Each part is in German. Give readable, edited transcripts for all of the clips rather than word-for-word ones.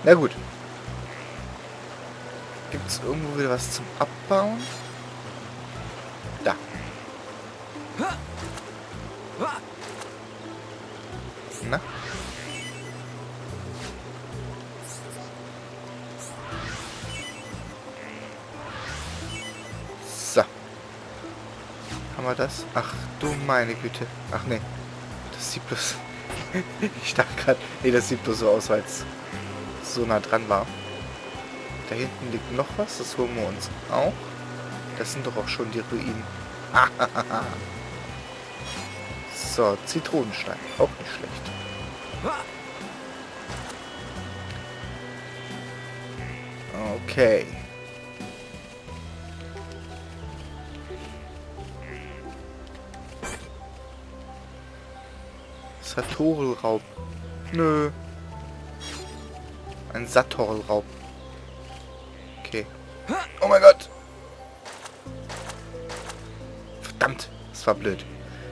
Na gut. Gibt es irgendwo wieder was zum Abbauen? Da. Na? So. Haben wir das? Ach du meine Güte. Ach nee. Das sieht bloß... Ich dachte gerade... Nee, das sieht bloß so aus, weil es so nah dran war. Da hinten liegt noch was. Das holen wir uns auch. Das sind doch auch schon die Ruinen. So, Zitronenstein. Auch nicht schlecht. Okay. Satorelraub. Nö. Ein Satorelraub. Okay. Oh mein Gott. Verdammt. Das war blöd.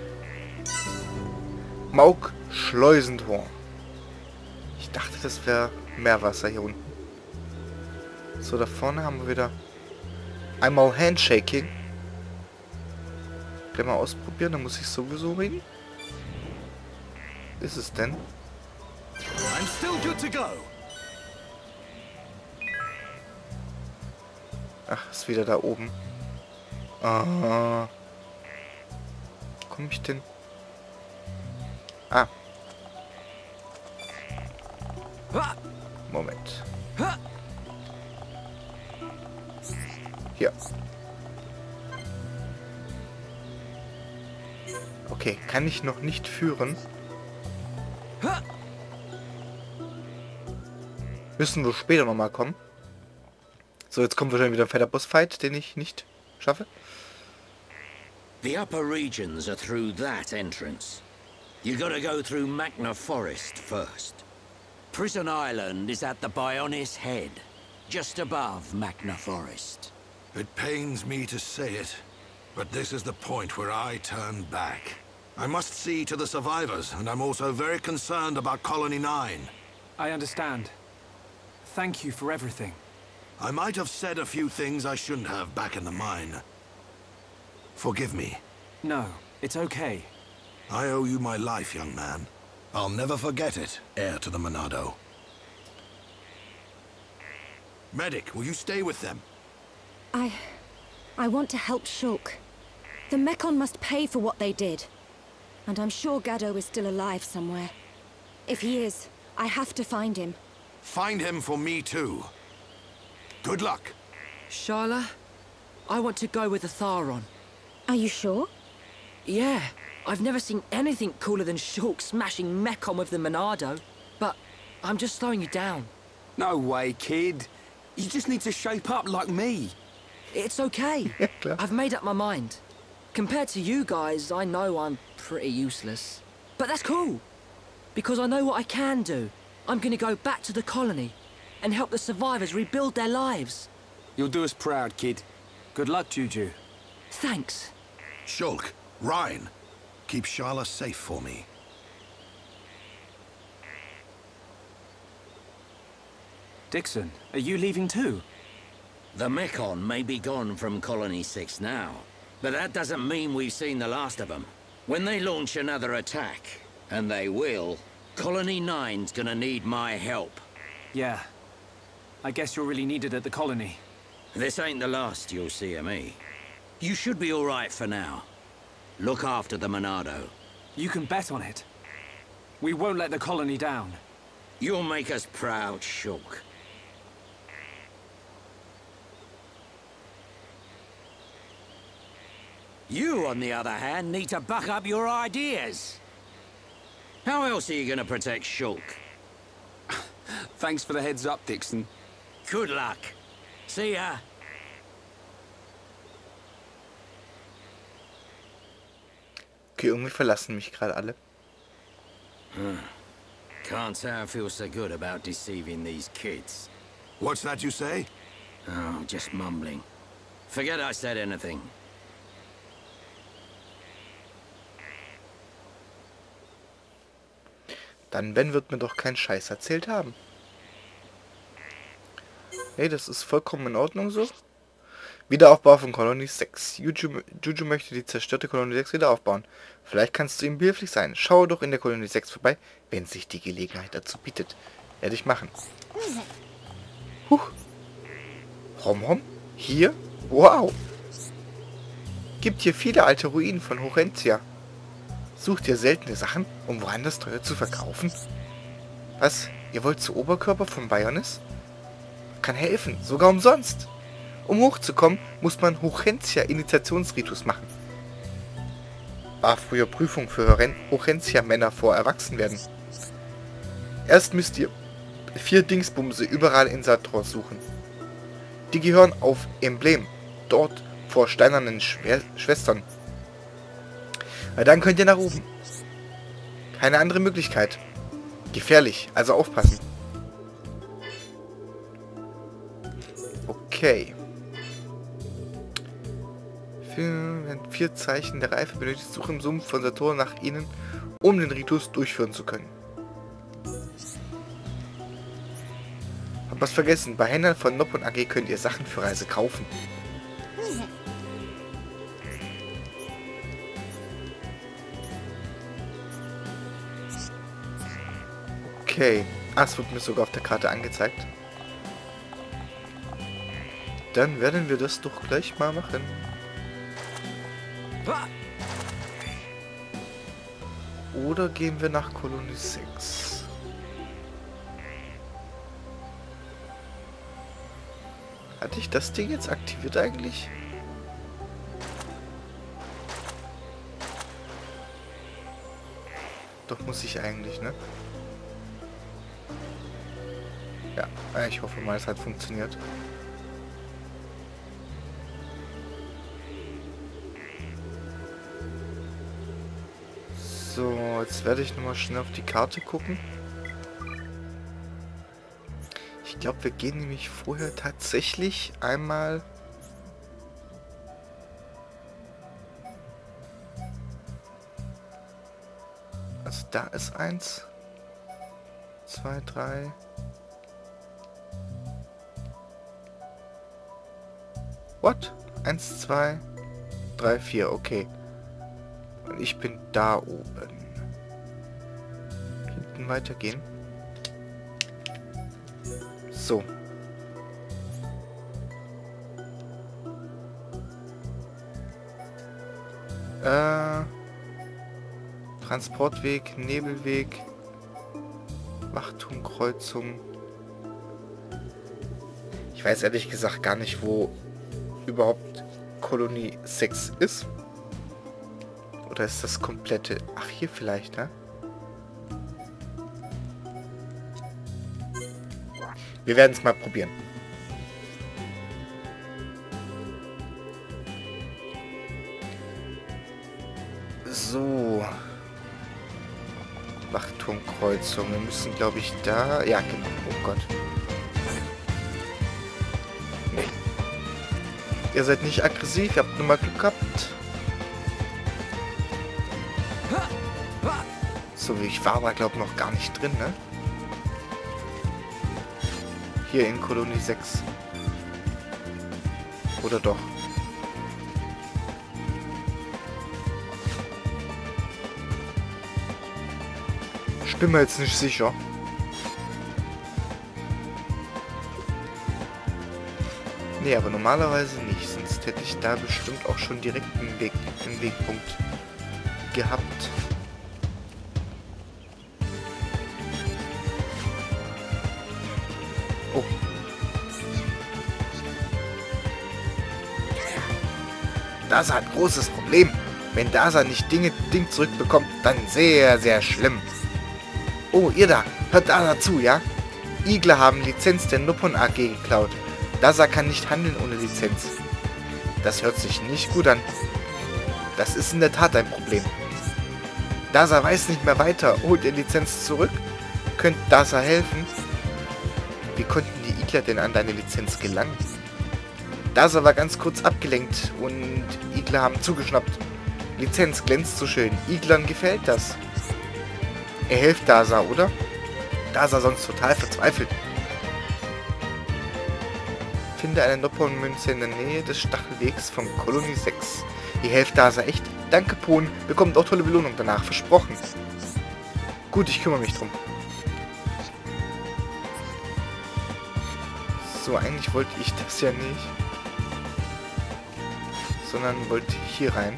Mauk-Schleusentor. Ich dachte, das wäre Meerwasser hier unten. So, da vorne haben wir wieder einmal Handshaking. Gleich mal ausprobieren, dann muss ich sowieso reden. Ist es denn? I'm still good to go. Ach, ist wieder da oben. Ah. Wo komme ich denn? Ah. Moment. Hier. Okay, kann ich noch nicht führen. Müssen wir später nochmal kommen. So, jetzt kommt wahrscheinlich wieder ein fetter Bossfight, den ich nicht schaffe. The upper regions are through that entrance. You gotta go through Magna Forest first. Prison Island is at the Bionis Head, just above Magna Forest. It pains me to say it, but this is the point where I turn back. I must see to the survivors, and I'm also very concerned about Colony 9. I understand. Thank you for everything. I might have said a few things I shouldn't have back in the mine. Forgive me. No, it's okay. I owe you my life, young man. I'll never forget it, heir to the Monado. Medic, will you stay with them? I want to help Shulk. The Mekon must pay for what they did. And I'm sure Gaddo is still alive somewhere. If he is, I have to find him. Find him for me too. Good luck. Sharla, I want to go with the Tharon. Are you sure? Yeah, I've never seen anything cooler than Shulk smashing Mekon with the Monado. But I'm just slowing you down. No way, kid. You just need to shape up like me. It's okay. I've made up my mind. Compared to you guys, I know I'm pretty useless. But that's cool. Because I know what I can do. I'm gonna go back to the colony and help the survivors rebuild their lives. You'll do us proud, kid. Good luck, Juju. Thanks. Shulk, Ryan, keep Sharla safe for me. Dixon, are you leaving too? The Mekon may be gone from Colony 6 now, but that doesn't mean we've seen the last of them. When they launch another attack, and they will, Colony 9's gonna need my help. Yeah. I guess you're really needed at the colony. This ain't the last you'll see of me. You should be all right for now. Look after the Monado. You can bet on it. We won't let the colony down. You'll make us proud, Shulk. You, on the other hand, need to buck up your ideas. How else are you gonna protect Shulk? Thanks for the heads up, Dixon. Good luck. See ya. Okay, irgendwie verlassen mich gerade alle. Can't say I feel so good about deceiving these kids. What's that you say? Oh, just mumbling. Forget I said anything. Dann Ben wird mir doch keinen Scheiß erzählt haben. Hey, das ist vollkommen in Ordnung so. Wiederaufbau von Kolonie 6. Juju möchte die zerstörte Kolonie 6 wieder aufbauen. Vielleicht kannst du ihm behilflich sein. Schau doch in der Kolonie 6 vorbei, wenn sich die Gelegenheit dazu bietet. Werde ich machen. Huch. Rom? Hier? Wow. Gibt hier viele alte Ruinen von Horentia. Sucht ihr seltene Sachen, um woanders teuer zu verkaufen? Was? Ihr wollt zu Oberkörper von Bionis? Kann helfen, sogar umsonst. Um hochzukommen, muss man Horentia-Initiationsritus machen. War früher Prüfung für Horentia-Männer vor Erwachsenwerden. Erst müsst ihr 4 Dingsbumse überall in Sator suchen. Die gehören auf Emblem, dort vor steinernen Schwestern. Weil dann könnt ihr nach oben. Keine andere Möglichkeit. Gefährlich, also aufpassen. Okay. 4 Zeichen der Reife benötigt, Suche im Sumpf von Sator nach ihnen, um den Ritus durchführen zu können. Hab was vergessen. Bei Händlern von Noppon AG könnt ihr Sachen für Reise kaufen. Okay. Ah, es wird mir sogar auf der Karte angezeigt. Dann werden wir das doch gleich mal machen. Oder gehen wir nach Kolonie 6? Hatte ich das Ding jetzt aktiviert eigentlich? Doch muss ich eigentlich, ne? Ja, ich hoffe mal, es hat funktioniert. So, jetzt werde ich nochmal schnell auf die Karte gucken. Ich glaube, wir gehen nämlich vorher tatsächlich einmal... Also da ist 1, 2, 3... What? 1, 2, 3, 4, okay. Und ich bin da oben. Hinten weitergehen. So. Transportweg, Nebelweg, Wachturmkreuzung. Ich weiß ehrlich gesagt gar nicht, wo überhaupt Kolonie 6 ist. Oder ist das komplette... Ach, hier vielleicht, ne? Wir werden es mal probieren. So. Wachturmkreuzung. Wir müssen, glaube ich, da... Ja, genau. Oh Gott. Nee. Ihr seid nicht aggressiv. Ihr habt nur mal Glück gehabt. So wie ich war glaube ich, noch gar nicht drin, ne? Hier in Kolonie 6. Oder doch? Ich bin mir jetzt nicht sicher. Nee, aber normalerweise nicht. Sonst hätte ich da bestimmt auch schon direkt einen Wegpunkt gehabt. Oh. Dasa hat ein großes Problem. Wenn Dasa nicht Ding zurückbekommt, dann sehr, sehr schlimm. Oh, ihr da. Hört Dasa zu, ja? Igler haben Lizenz der Noppon AG geklaut. Dasa kann nicht handeln ohne Lizenz. Das hört sich nicht gut an. Das ist in der Tat ein Problem. Dasa weiß nicht mehr weiter. Holt ihr Lizenz zurück? Könnt Dasa helfen? Wie konnten die Igler denn an deine Lizenz gelangen? Dasa war ganz kurz abgelenkt und Igler haben zugeschnappt. Lizenz glänzt so schön. Iglern gefällt das. Er hilft Dasa, oder? Dasa sonst total verzweifelt. Finde eine Noppon-Münze in der Nähe des Stachelwegs von Kolonie 6. Ihr helft Dasa echt. Danke, Pon. Bekommt auch tolle Belohnung danach. Versprochen. Gut, ich kümmere mich drum. So, eigentlich wollte ich das ja nicht. Sondern wollte hier rein.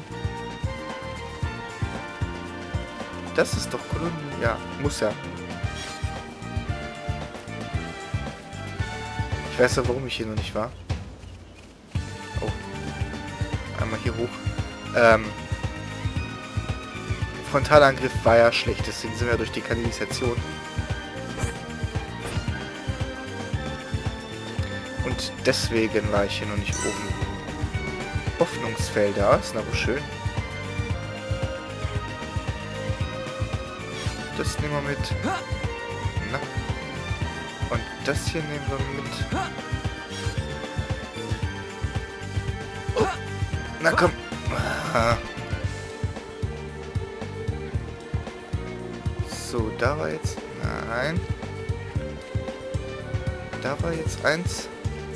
Das ist doch Kolonie. Ja, muss ja. Ich weiß ja, warum ich hier noch nicht war. Oh. Einmal hier hoch. Frontalangriff war ja schlecht, deswegen sind wir durch die Kanalisation. Und deswegen war ich hier noch nicht oben. Hoffnungsfelder, ist na wohl schön. Das nehmen wir mit. Na. Und das hier nehmen wir mit. Oh. Na komm. Ah. So, da war jetzt... Nein. Da war jetzt eins.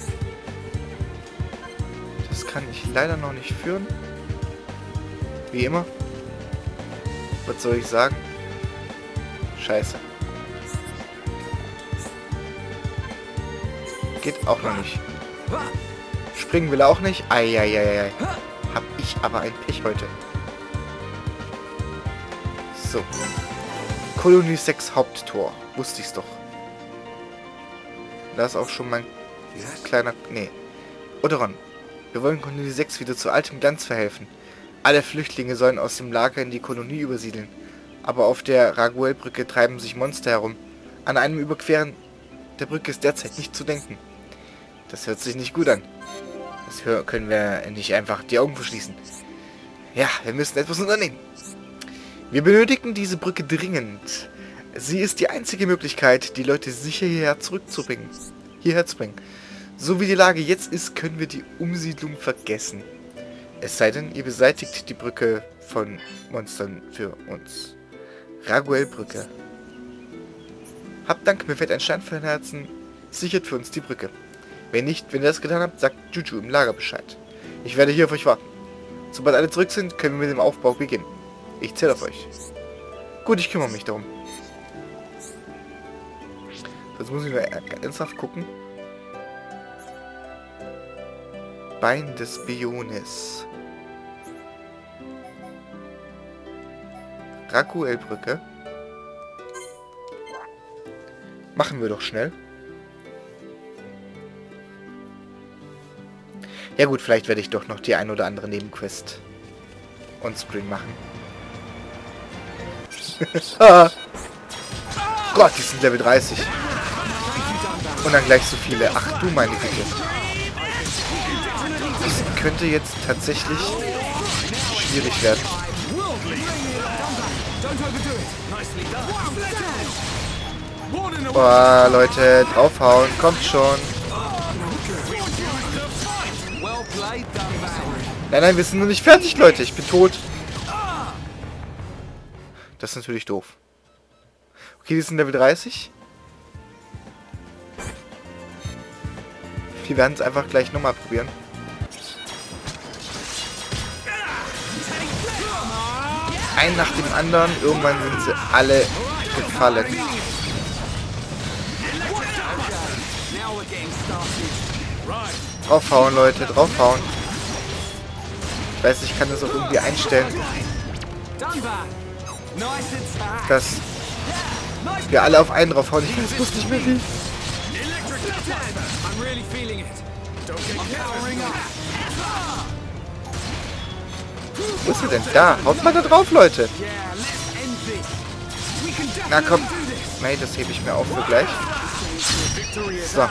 Das kann ich leider noch nicht führen. Wie immer. Was soll ich sagen? Scheiße. Geht auch noch nicht. Springen will er auch nicht. Eieieiei. Hab ich aber ein Pech heute. So. Kolonie 6 Haupttor. Wusste ich's doch. Da ist auch schon mein kleiner... Nee. Oderon. Wir wollen Kolonie 6 wieder zu altem Glanz verhelfen. Alle Flüchtlinge sollen aus dem Lager in die Kolonie übersiedeln. Aber auf der Raguel-Brücke treiben sich Monster herum. An einem Überqueren der Brücke ist derzeit nicht zu denken. Das hört sich nicht gut an. Das können wir nicht einfach die Augen verschließen. Ja, wir müssen etwas unternehmen. Wir benötigen diese Brücke dringend. Sie ist die einzige Möglichkeit, die Leute sicher hierher zu bringen. So wie die Lage jetzt ist, können wir die Umsiedlung vergessen. Es sei denn, ihr beseitigt die Brücke von Monstern für uns. Raguel-Brücke. Habt Dank, mir fällt ein Stein von den Herzen. Sichert für uns die Brücke. Wenn ihr das getan habt, sagt Juju im Lager Bescheid. Ich werde hier auf euch warten. Sobald alle zurück sind, können wir mit dem Aufbau beginnen. Ich zähle auf euch. Gut, ich kümmere mich darum. Jetzt muss ich nur ernsthaft gucken. Bein des Bionis. Raguel-Brücke. Machen wir doch schnell. Ja gut, vielleicht werde ich doch noch die ein oder andere Nebenquest on-screen machen. Ah. Gott, die sind Level 30. Und dann gleich so viele. Ach du meine Güte. Das könnte jetzt tatsächlich schwierig werden. Boah, Leute, draufhauen. Kommt schon. Nein, wir sind noch nicht fertig, Leute. Ich bin tot. Das ist natürlich doof. Okay, die sind Level 30. Wir werden es einfach gleich nochmal probieren. Ein nach dem anderen. Irgendwann sind sie alle gefallen. Draufhauen, Leute. Draufhauen. Ich weiß, ich kann das auch irgendwie einstellen, dass wir alle auf einen draufhauen. Ich weiß bloß nicht mehr wie. Wo ist er denn? Da. Haut mal da drauf, Leute. Na komm. Nein, das hebe ich mir auf für gleich. So.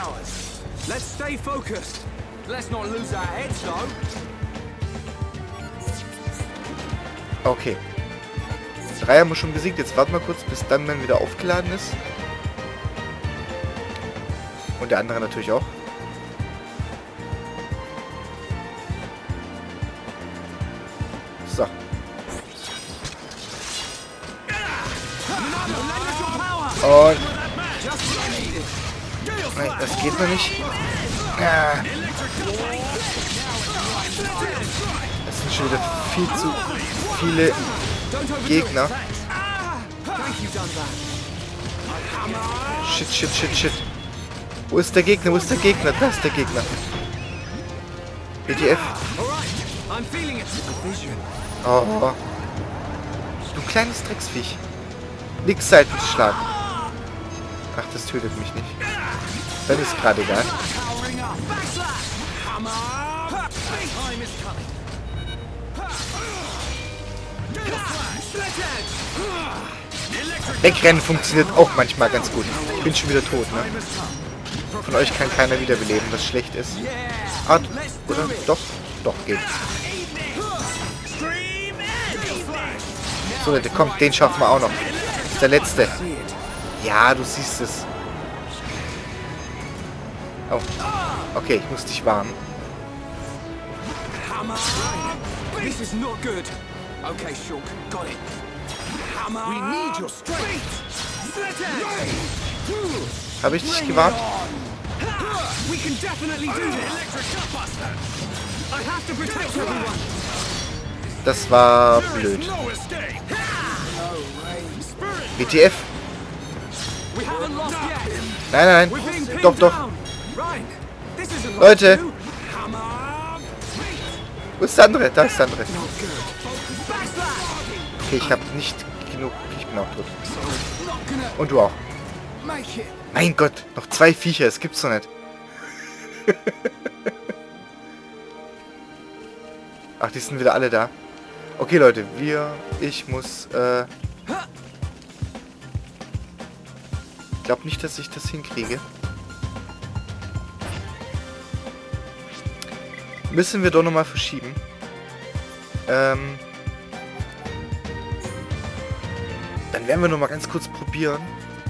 Okay. 3 haben wir schon besiegt. Jetzt warten wir kurz, bis dann wieder aufgeladen ist. Und der andere natürlich auch. So. Und... Nein, das geht noch nicht. Es sind schon wieder viel zu viele Gegner. Shit, shit, shit, shit. Wo ist der Gegner? Wo ist der Gegner? Da ist der Gegner. BTF. Oh. Du kleines Drecksviech. Nix Seitenschlag. Ach, das tötet mich nicht. Dann ist gerade egal. Wegrennen funktioniert auch manchmal ganz gut. Ich bin schon wieder tot, ne? Von euch kann keiner wiederbeleben, was schlecht ist. Ah, oder? Doch? Doch, geht. So, Leute, kommt, den schaffen wir auch noch. Das ist der letzte. Ja, du siehst es. Oh. Okay, ich muss dich warnen. This is not good. Okay, Shulk, got it. We need your strength. Habe ich dich gewarnt? We can definitely do this. I have to protect everyone. Das war blöd. BTF. Nein, nein. Doch, doch. Leute. Wo ist der andere? Da ist der andere. Okay, ich habe nicht genug. Ich bin auch tot. Und du auch. Mein Gott, noch 2 Viecher. Das gibt's doch nicht. Ach, die sind wieder alle da. Okay, Leute, ich muss, ich glaube nicht, dass ich das hinkriege. Müssen wir doch nochmal verschieben. Dann werden wir nochmal ganz kurz probieren.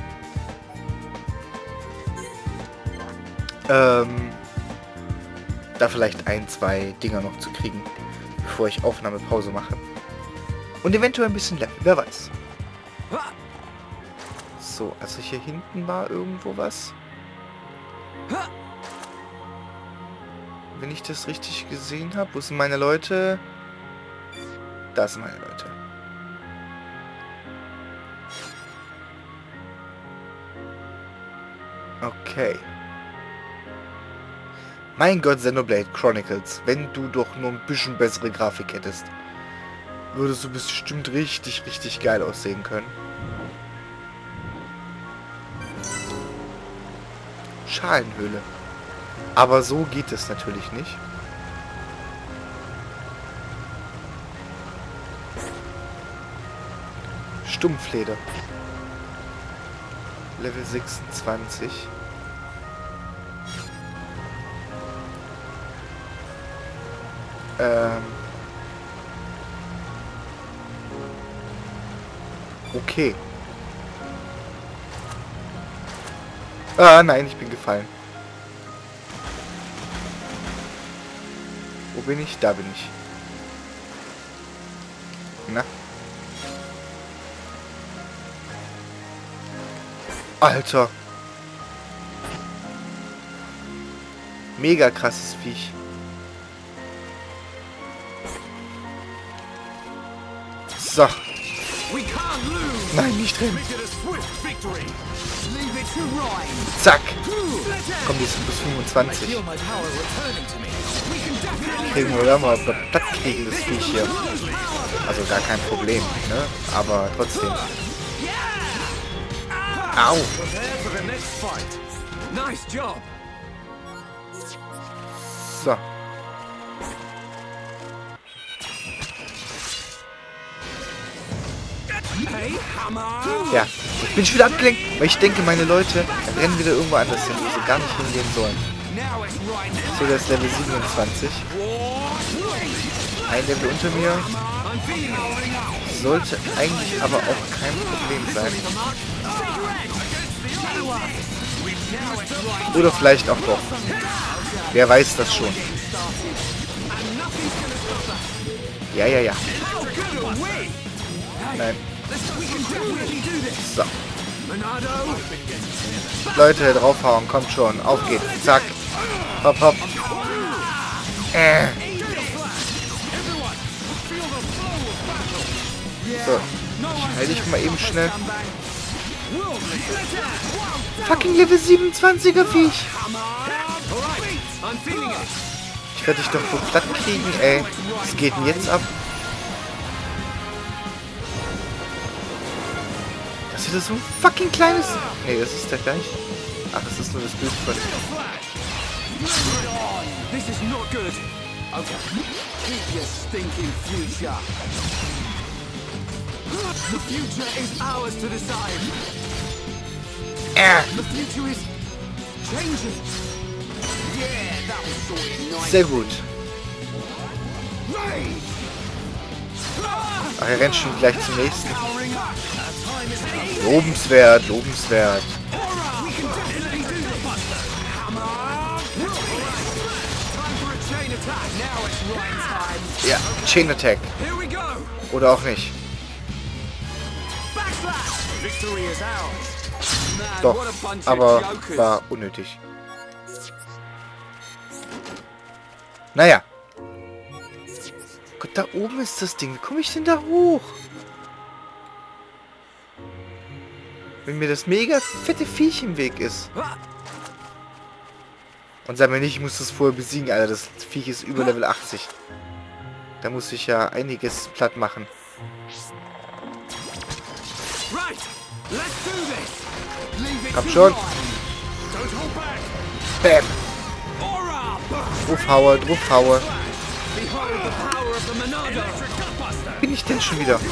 Da vielleicht 1, 2 Dinger noch zu kriegen, bevor ich Aufnahmepause mache. Und eventuell ein bisschen Level, wer weiß. So, also hier hinten war irgendwo was. Wenn ich das richtig gesehen habe, wo sind meine Leute? Da sind meine Leute. Okay. Mein Gott, Xenoblade Chronicles, wenn du doch nur ein bisschen bessere Grafik hättest, würdest du bestimmt richtig, richtig geil aussehen können. Schalenhöhle. Aber so geht es natürlich nicht. Stumpfleder. Level 26. Okay. Ah, nein, ich bin gefallen. Wo bin ich? Da bin ich. Na? Alter. Mega krasses Viech. So. Nein, nicht drin. Zack. Komm, die ist plus 25. Kriegen wir mal platt kriegen, das Viech hier. Also gar kein Problem, ne? Aber trotzdem. Au. So. Ja, ich bin schon wieder abgelenkt, weil ich denke, meine Leute rennen wieder irgendwo anders hin, wo sie gar nicht hingehen sollen. So, das ist Level 27. Ein Level unter mir. Sollte eigentlich aber auch kein Problem sein. Oder vielleicht auch doch. Wer weiß das schon. Ja, ja, ja. Nein. So. Leute, draufhauen, kommt schon. Auf geht's. Zack. Hopp, hopp. So. Ich heile dich mal eben schnell. Fucking Level 27er Viech. Ich werde dich doch wohl platt kriegen, ey. Was geht denn jetzt ab? Das ist wieder so ein fucking kleines... Nee, das ist der gleiche. Ach, das ist nur das Bild von... This is not good. Okay. Keep your stinking future. The future is ours to decide. The future is changing. Yeah, that was sort of nice. Sehr gut. Ach, er rennt schon gleich zum nächsten. Lobenswert, lobenswert. Ja, Chain Attack. Oder auch nicht. Doch, aber war unnötig. Naja. Gott, da oben ist das Ding. Wie komme ich denn da hoch? Wenn mir das mega fette Viech im Weg ist. Und sag mir nicht, ich muss das vorher besiegen, Alter. Das Viech ist über Level 80. Da muss ich ja einiges platt machen. Komm schon. Bam. Draufhaue, draufhaue. Bin ich denn schon wieder?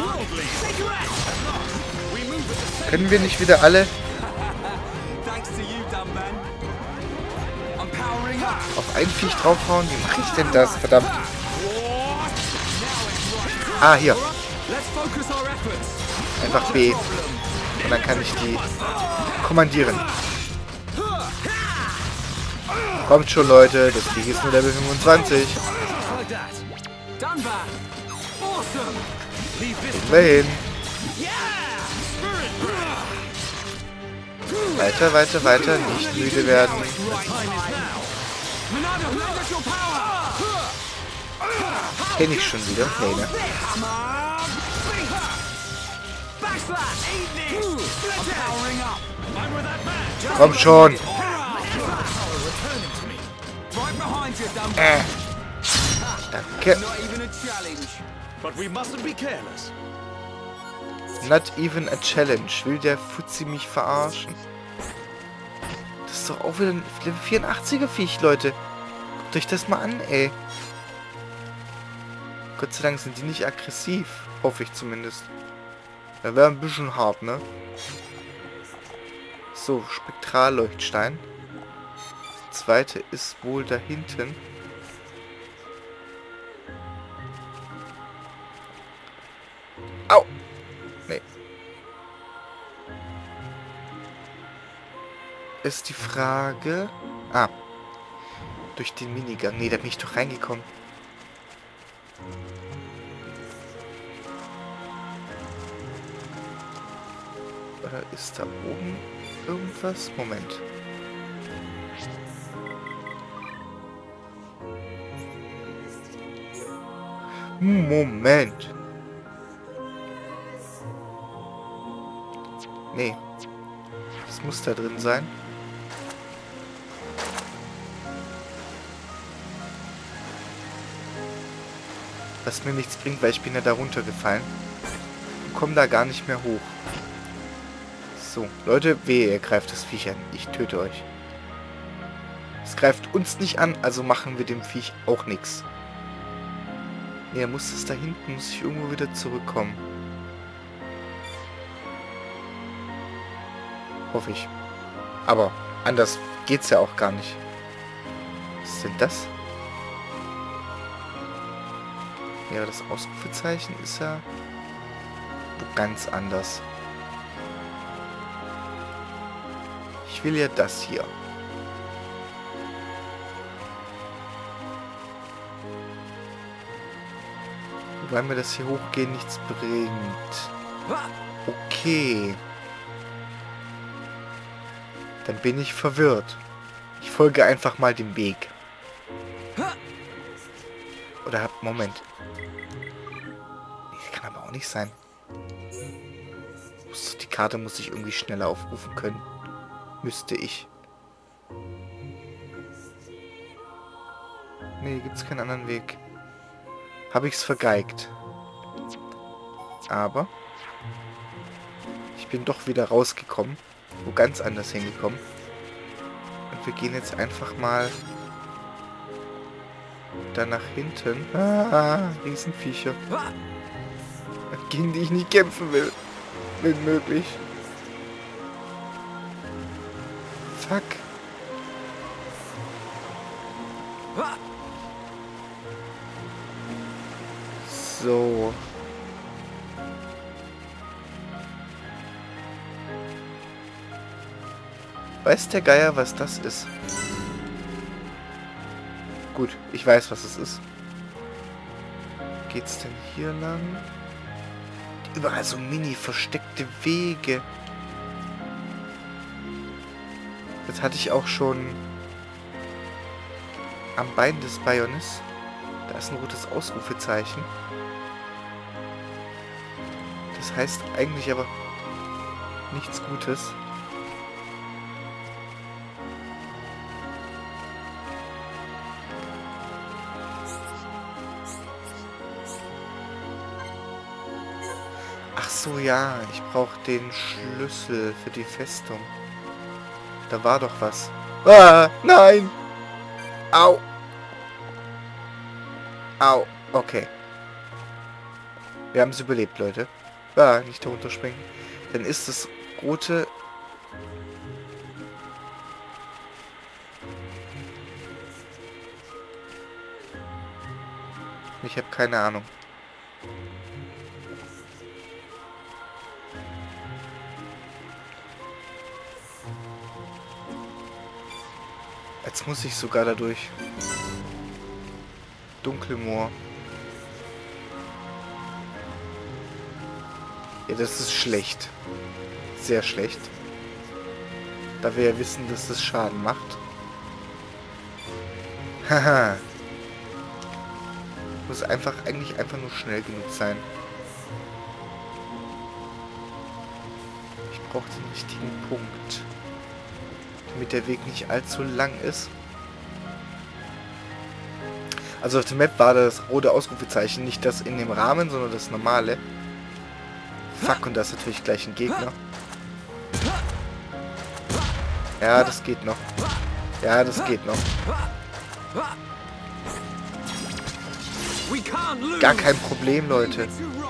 Können wir nicht wieder alle auf ein Viech draufhauen? Wie mache ich denn das? Verdammt. Ah, hier. Einfach B. Und dann kann ich die kommandieren. Kommt schon, Leute. Das Viech ist nur Level 25. Kriegen wir hin. Weiter, weiter, weiter. Nicht müde werden. Kenn ich schon wieder? Nee, ne? Komm schon! Danke. Not even a challenge. Will der Fuzzi mich verarschen? Das ist doch auch wieder ein Level 84er Viech, Leute. Guckt euch das mal an, ey. Gott sei Dank sind die nicht aggressiv. Hoffe ich zumindest. Da wäre ein bisschen hart, ne? So, Spektralleuchtstein. Das zweite ist wohl da hinten. Au! Nee. Ist die Frage... Ah. Durch den Minigang. Nee, da bin ich doch reingekommen. Oder ist da oben irgendwas? Moment. Moment. Nee. Das muss da drin sein. Was mir nichts bringt, weil ich bin ja da runtergefallen. Und komme da gar nicht mehr hoch. So, Leute, wehe, ihr greift das Viech an. Ich töte euch. Es greift uns nicht an, also machen wir dem Viech auch nichts. Nee, er muss es da hinten, muss ich irgendwo wieder zurückkommen. Hoffe ich. Aber anders geht's ja auch gar nicht. Was ist denn das? Ja, das Ausrufezeichen ist ja wo ganz anders. Ich will ja das hier. Wobei mir das hier hochgehen nichts bringt. Okay. Dann bin ich verwirrt. Ich folge einfach mal dem Weg. Oder Moment. Das kann aber auch nicht sein. Die Karte muss ich irgendwie schneller aufrufen können. Müsste ich. Nee, gibt's keinen anderen Weg. Habe ich's vergeigt. Aber ich bin doch wieder rausgekommen. Wo ganz anders hingekommen. Und wir gehen jetzt einfach mal da nach hinten. Ah, Riesenviecher. Gegen die ich nicht kämpfen will. Wenn möglich. Fuck. So. Weiß der Geier, was das ist? Gut, ich weiß, was es ist. Geht's denn hier lang? Überall so mini versteckte Wege. Das hatte ich auch schon am Bein des Bionis. Da ist ein rotes Ausrufezeichen. Das heißt eigentlich aber nichts Gutes. Ach so, ja, ich brauche den Schlüssel für die Festung. Da war doch was. Ah, nein! Au! Au, okay. Wir haben es überlebt, Leute. Ah, nicht da runterspringen. Dann ist das rote... Ich habe keine Ahnung. Jetzt muss ich sogar dadurch. Dunkelmoor. Ja, das ist schlecht. Sehr schlecht. Da wir ja wissen, dass das Schaden macht. Haha. Muss eigentlich einfach nur schnell genug sein. Ich brauche den richtigen Punkt. Damit der Weg nicht allzu lang ist. Also auf der Map war das rote Ausrufezeichen nicht das in dem Rahmen, sondern das normale. Fuck, und da ist natürlich gleich ein Gegner. Ja, das geht noch. Ja, das geht noch. Gar kein Problem, Leute.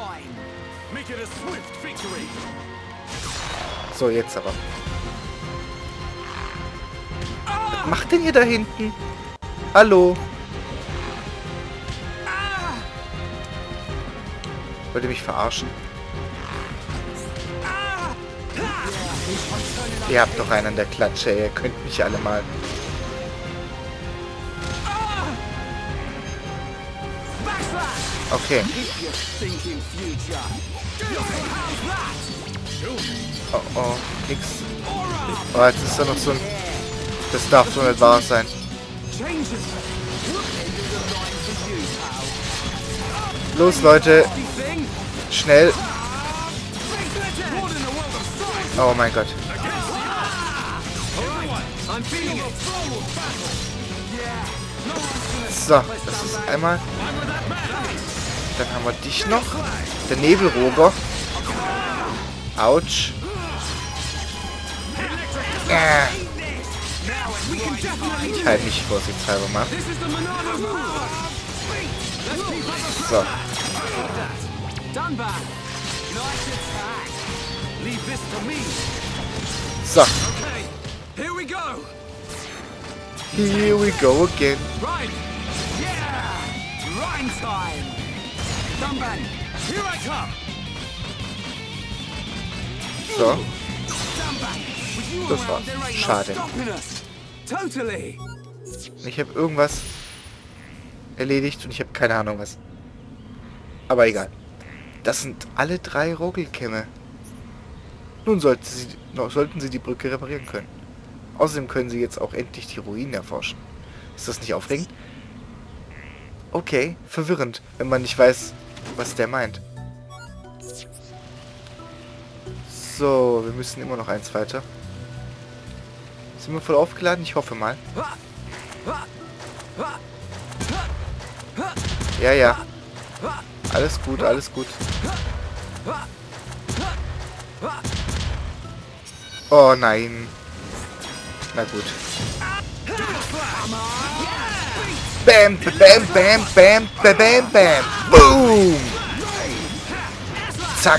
So, jetzt aber. Was macht denn ihr da hinten? Hallo? Wollt ihr mich verarschen? Ihr habt doch einen an der Klatsche, ihr könnt mich alle mal. Okay. Oh oh, nix. Oh, jetzt ist da noch so ein... Das darf doch nicht wahr sein. Los, Leute. Schnell. Oh mein Gott. So, das ist einmal. Dann haben wir dich noch. Der Nebelroger. Autsch. Ich halte mich vorsichtshalber mal. So. So. Here we go again. So. Das war's. Schade. Ich habe irgendwas erledigt und ich habe keine Ahnung was. Aber egal. Das sind alle 3 Rogelkämme. Nun sollten sie die Brücke reparieren können. Außerdem können sie jetzt auch endlich die Ruinen erforschen. Ist das nicht aufregend? Okay, verwirrend, wenn man nicht weiß, was der meint. So, wir müssen immer noch eins weiter. Sind wir voll aufgeladen? Ich hoffe mal. Ja, ja. Alles gut, alles gut. Oh nein. Na gut. Bam, bam, bam, bam, bam, bam, bam. Boom. Zack.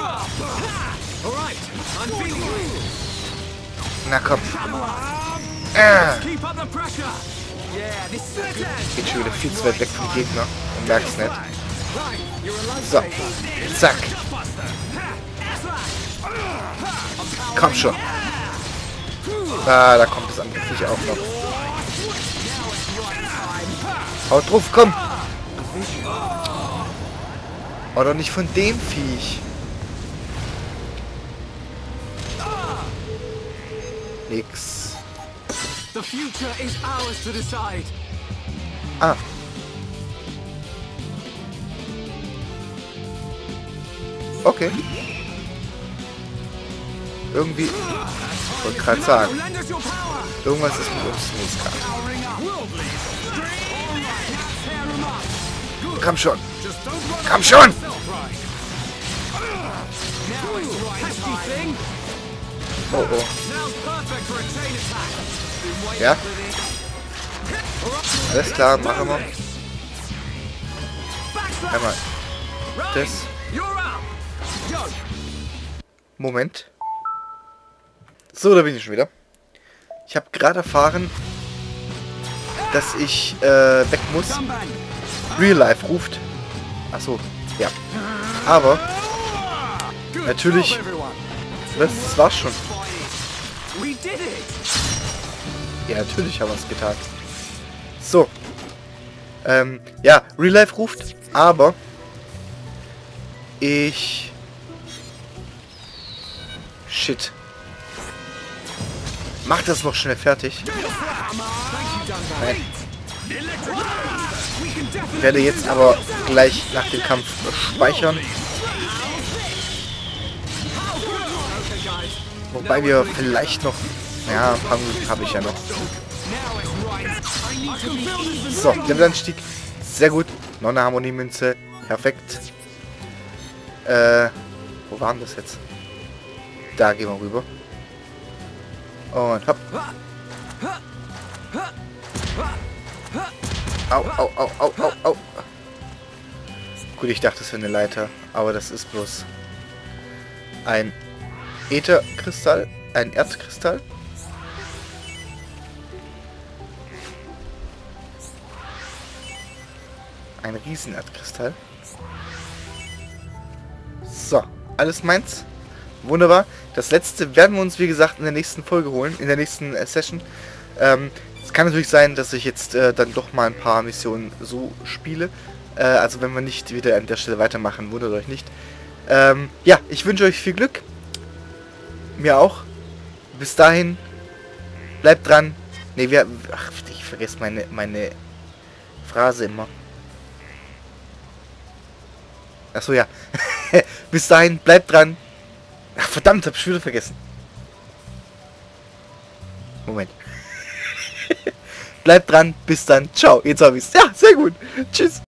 Na komm. Geht schon wieder viel zu weit weg vom Gegner und merk's nicht. So. Zack. Komm schon. Ah, da kommt das andere Viech auch noch. Haut drauf, komm. Oh, doch nicht von dem Viech. Nix. Ah. Okay. Irgendwie. Ich wollte gerade sagen. Irgendwas ist mit uns los gerade. Komm schon. Komm schon. Oh oh. Ja? Alles klar, machen wir. Einmal. Das. Moment. So, da bin ich schon wieder. Ich habe gerade erfahren, dass ich weg muss. Real Life ruft. Achso, ja. Aber natürlich. Das war's schon. Ja, natürlich haben wir es getan. So. Ja, Real Life ruft, aber ich... Shit. Mach das noch schnell fertig. Nein. Ich werde jetzt aber gleich nach dem Kampf speichern. Wobei wir vielleicht noch... Ja, ein paar Minuten habe ich ja noch. So, Levelanstieg. Sehr gut. Noch eine Harmonie-Münze. Perfekt. Wo waren das jetzt? Da gehen wir rüber. Und hopp. Au, au, au, au, au, au. Gut, ich dachte, es wäre eine Leiter. Aber das ist bloß ein Ätherkristall. Ein Erzkristall. Ein Riesenerdkristall. So, alles meins. Wunderbar. Das letzte werden wir uns, wie gesagt, in der nächsten Folge holen. In der nächsten Session. Es kann natürlich sein, dass ich jetzt dann doch mal ein paar Missionen so spiele. Also wenn wir nicht wieder an der Stelle weitermachen, wundert euch nicht. Ja, ich wünsche euch viel Glück. Mir auch. Bis dahin. Bleibt dran. Ne, ach, ich vergesse meine Phrase immer. Achso, ja. Bis dahin, bleibt dran. Ach, verdammt, hab ich wieder vergessen. Moment. Bleibt dran, bis dann. Ciao, jetzt hab ich's. Ja, sehr gut. Tschüss.